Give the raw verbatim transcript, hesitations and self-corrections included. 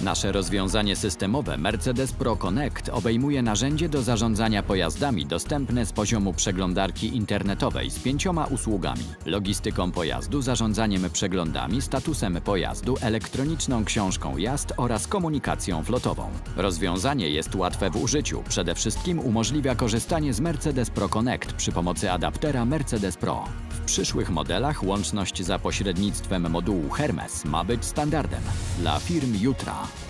Nasze rozwiązanie systemowe Mercedes Pro Connect obejmuje narzędzie do zarządzania pojazdami dostępne z poziomu przeglądarki internetowej z pięcioma usługami: logistyką pojazdu, zarządzaniem przeglądami, statusem pojazdu, elektroniczną książką jazd oraz komunikacją flotową. Rozwiązanie jest łatwe w użyciu. Przede wszystkim umożliwia korzystanie z Mercedes Pro Connect przy pomocy adaptera Mercedes Pro. W przyszłych modelach łączność za pośrednictwem modułu Hermes ma być standardem dla firm jutra.